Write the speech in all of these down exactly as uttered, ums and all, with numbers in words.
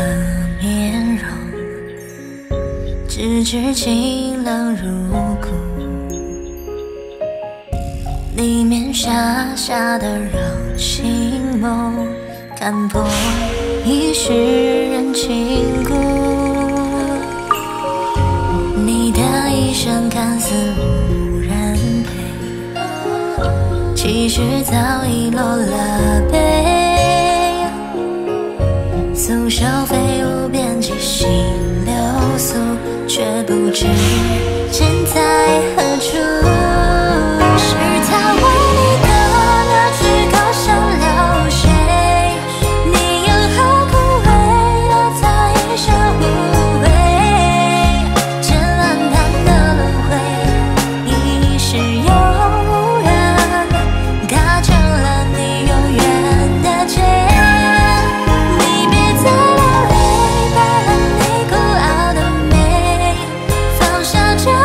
面容，直至清冷入骨。你面傻傻的绕情梦，看破一世人情故。你的一生看似无人陪，其实早已落了杯。诉说飞舞遍际心流苏，却不知身在何处。是他为你的那句高声流水，你又何苦为了他一生无悔？这暗淡的轮回，一世有人嘎成了你永远的结。你别再流泪，败了你孤傲的美，放下这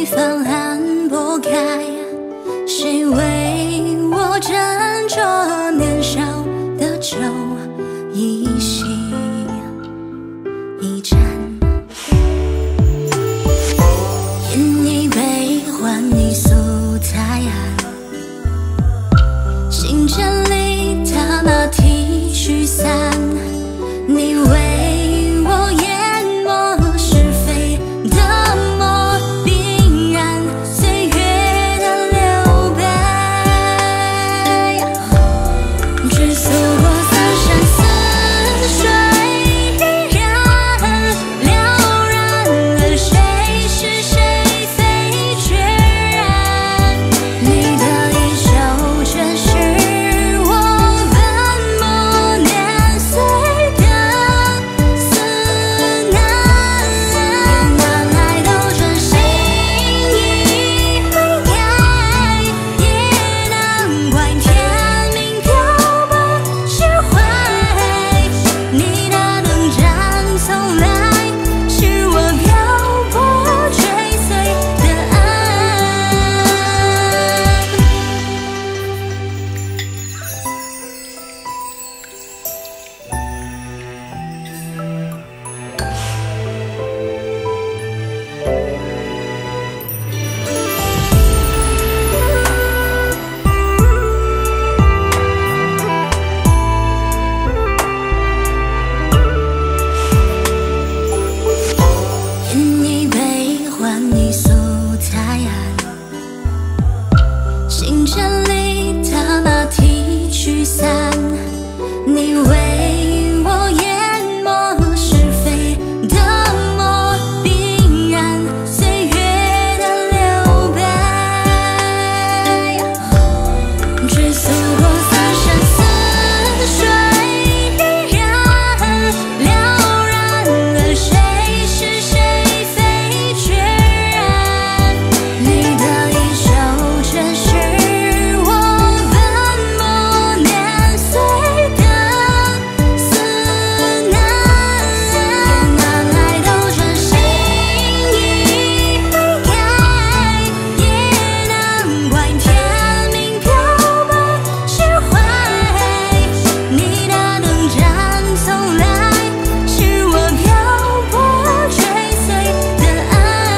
地方案拨开，谁为我斟酌年少的酒一席一盏，饮一杯换一素菜案，行千里踏马蹄驱散，你为我淹没是非的漠，冰染岁月的留白，追溯过三山四水，依然了然了谁是谁非决然，你的衣袖却是我奔波年岁的思南，哪来都转心已回开，也难怪天命漂泊释怀，你的灯盏从来是我漂泊追随的岸。饮一杯换一素菜案，行千里踏马蹄驱散，你为我淹没是非的漠，冰染岁月的留白，追溯过三山四水，依然了然了谁是谁非决然，你的衣袖却是我奔波年岁的思南，哪来都转心已回开，也难怪天命漂泊释怀，你的灯盏从来是我漂泊追随的岸，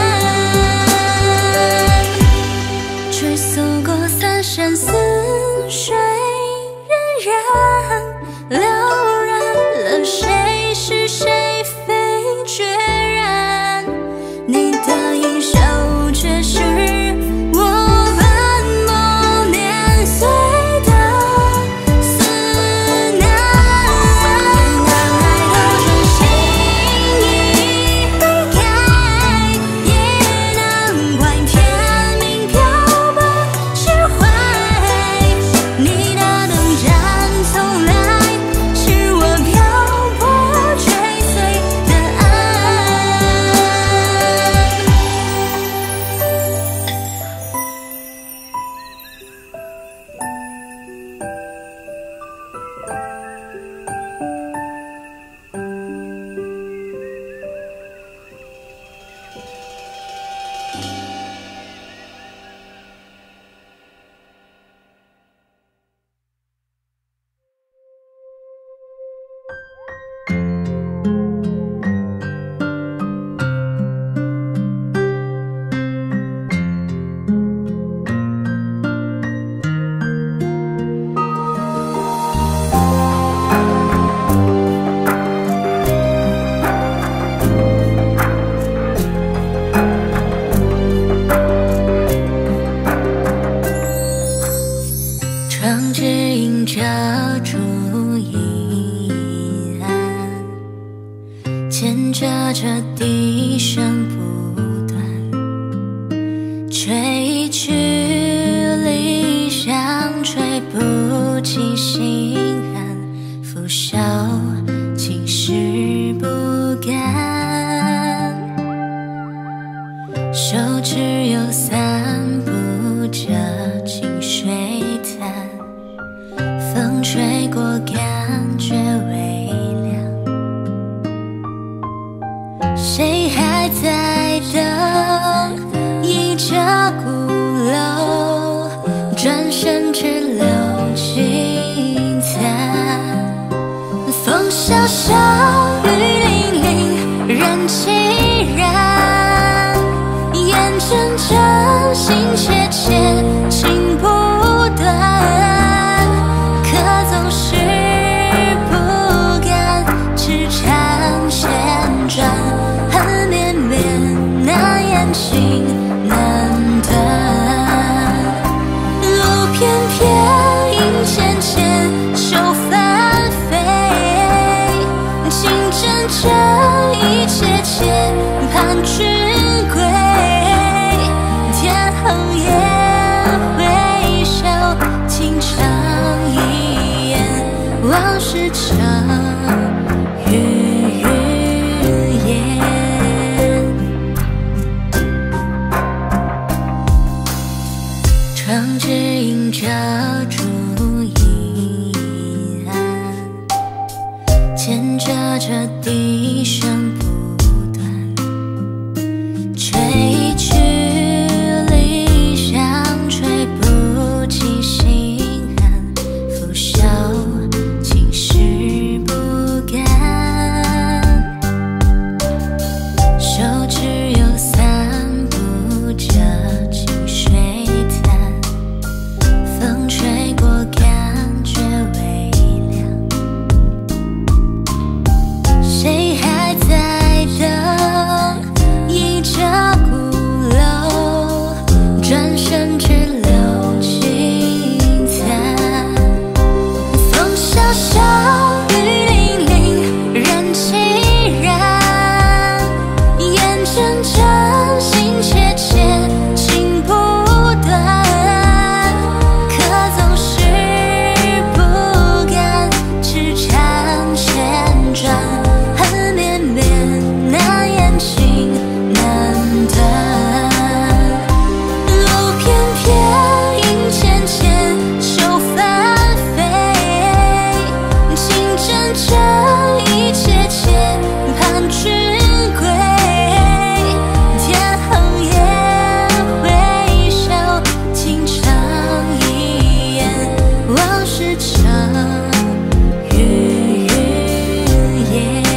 追溯过三山四水，荏苒了然了谁是谁非决然，你的衣袖却是我奔波年岁的思南，哪来都转心已回开，也难怪天命漂泊释怀，你的灯盏从来是我漂泊追随的岸。窗只映着烛一暗，牵着这笛声不断，吹去离香，吹不起心寒，拂晓其实不甘，手只有散步着清水潭，风吹过感觉微凉，谁还在等一是场预言，窗只映着烛遗憾，牵着这笛声不断，吹去理想，吹不起心寒，拂晓竟是不甘，手只有散步着清水潭，风吹过感觉微凉，谁还在等一着鼓楼，转身只留轻叹，风萧萧雨霖铃，人凄然，眼睁睁心切切情不断，可总是不甘痴缠千转，恨绵绵难言情难断，路翩翩影浅浅秋翻飞，情真真意切切盼君归，天横夜回首情长一眼，往事成预言。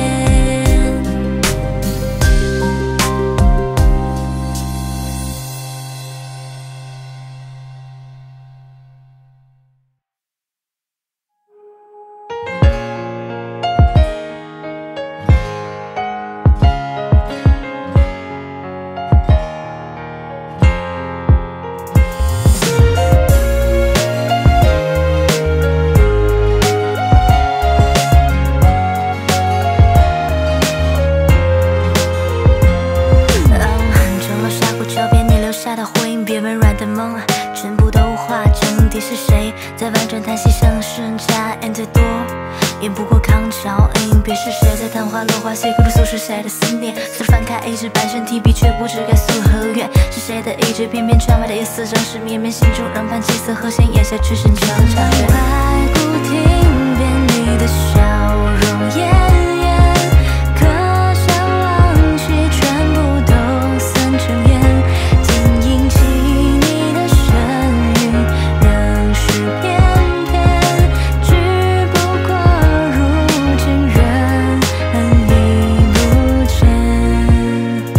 钟楼峡谷桥边你留下的回音，别温软的梦，全部都化成底是谁在婉转叹息，像是家言最多也不过康桥音，别是谁在昙花落花写刻住诉是谁的思念，似翻开一纸半生提笔，却不知该诉何缘，是谁的意志翩翩，窗外的夜色正是绵绵，心中仍盼起色和弦，眼下却剩长长远。白骨听遍你的笑容嫣然，可想忘却全部都散成烟，仅引起你的身影仍是翩翩，只不过如今人已不见。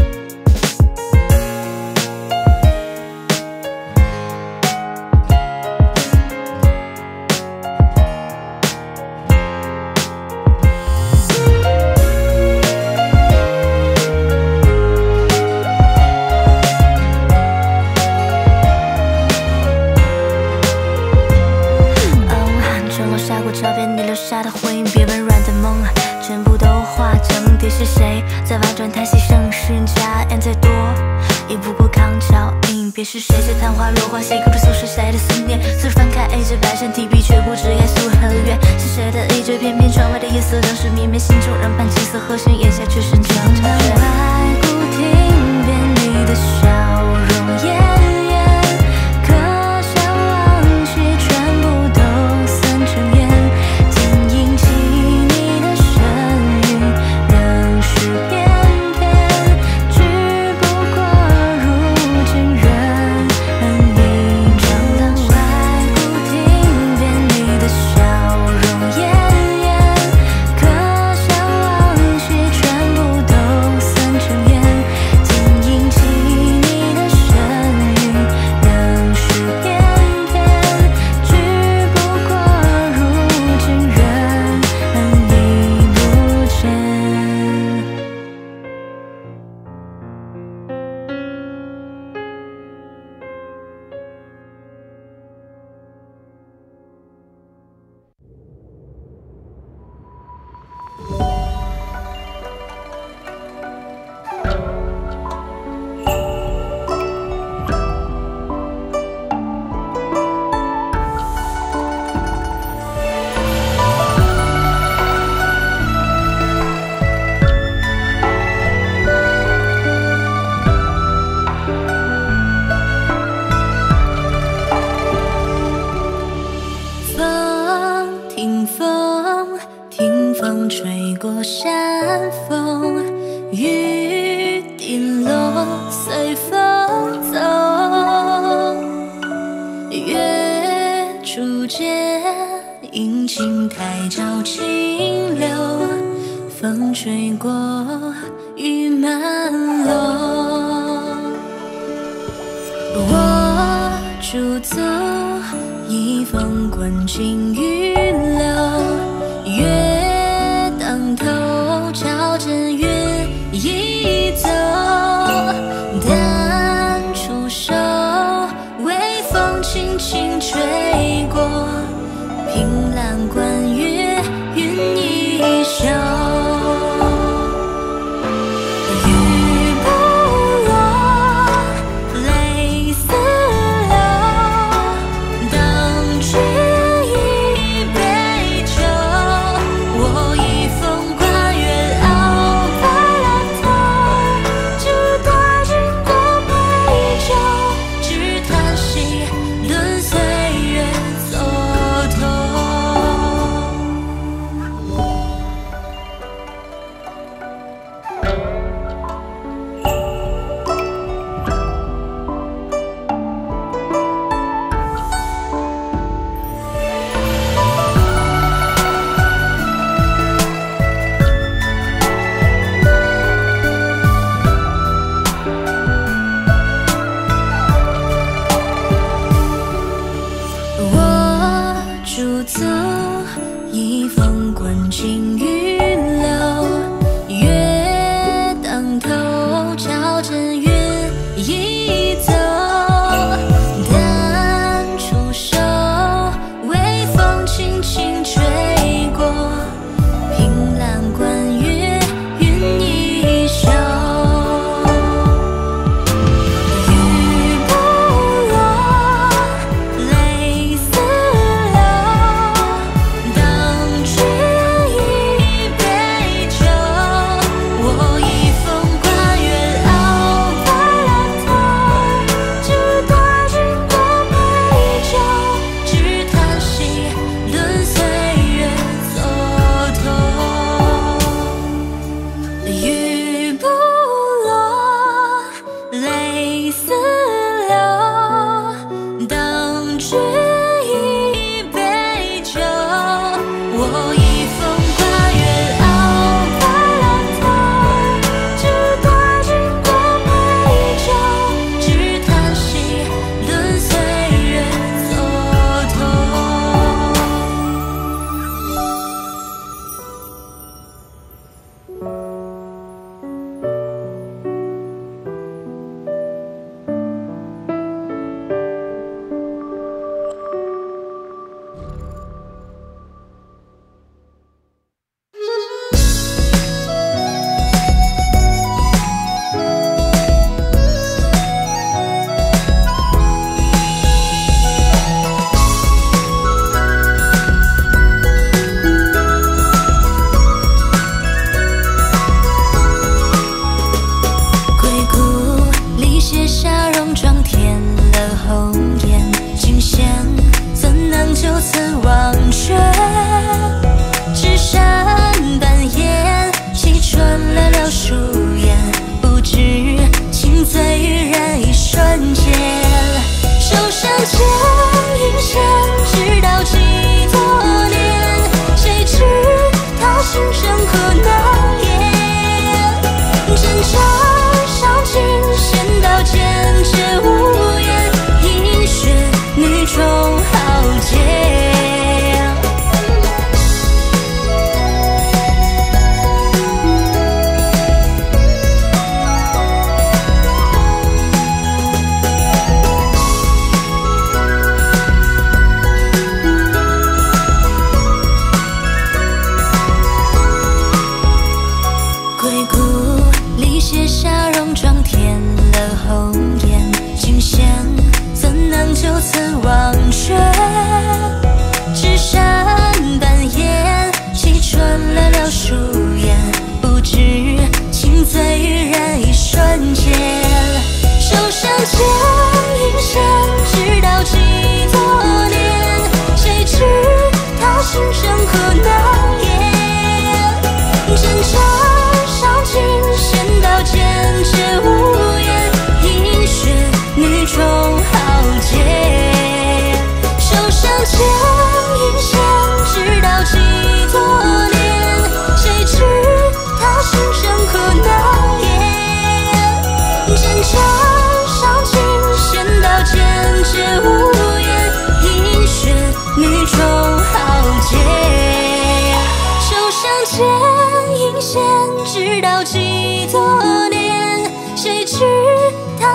钟楼峡谷桥边你留下的回音，别温软的梦，全部都化成底是谁在婉转叹息，盛世家言最多也不过康桥音，别是谁在昙花落花写刻住诉是谁的思念，似是翻开一纸白线提笔，却不知该诉何缘，是谁的意志翩翩，窗外的夜色仍是绵绵，心中仍盼起色和弦，眼下却剩长长远。白骨听遍你的笑容嫣然，可想忘却全部都散成烟，仅引起你的身影仍是翩翩，只不过如今人已长大。白骨听遍你的笑容嫣然，可想听风，听风吹过山峰，雨滴落，随风走。月初见，阴晴台照清流，风吹过，雨满楼。我驻足，一风滚进玉流，月当头，照着月移走。淡出手，微风轻轻吹过，凭栏观月，云一袖。驻足，一风滚进玉流，月当头，照着月移走。淡出手，微风轻轻吹过，凭栏观月，云一袖。一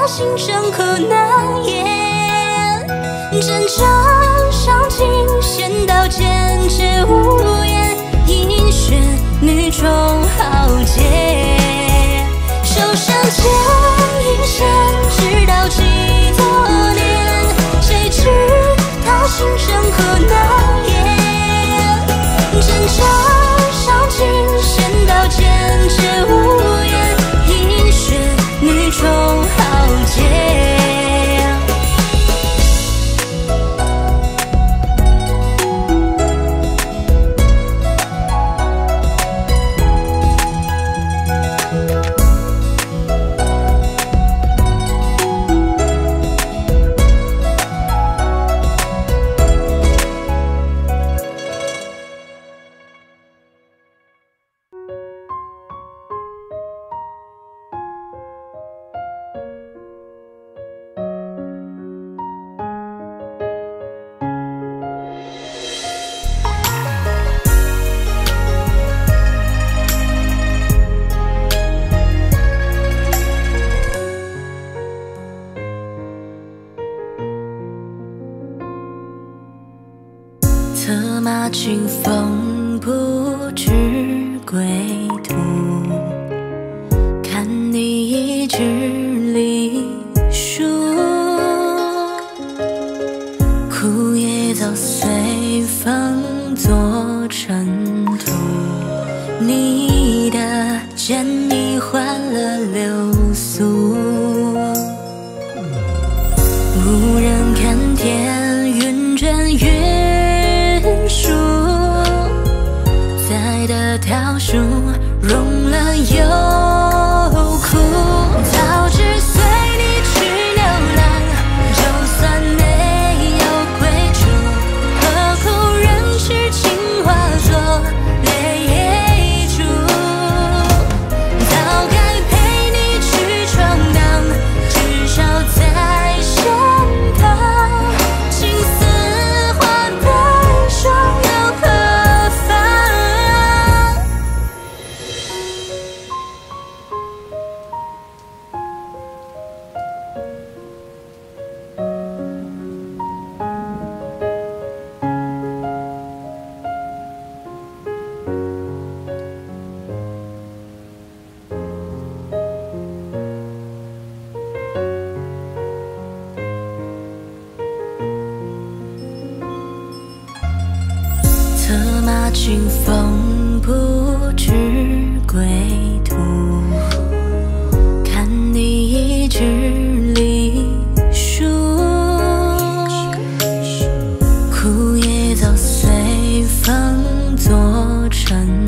他心生可难言。战场上惊险刀剑却无言，一血女中豪杰。手上剑一线，直到几多年？谁知他心生可难言。战场上惊险刀剑却无言，一血女中豪杰。策马清风不知归途，看你一纸离书，枯叶早随风作尘土。你的剑已换了流苏，无人看天云卷云。树栽的桃树融了又枯，早知随你去流浪，就算没有归处，何苦忍痴情化作泪珠？早该陪你去闯荡，至少在身旁，青丝换白霜又何妨？策马清风不知归途，看你一纸离书，枯叶早随风作尘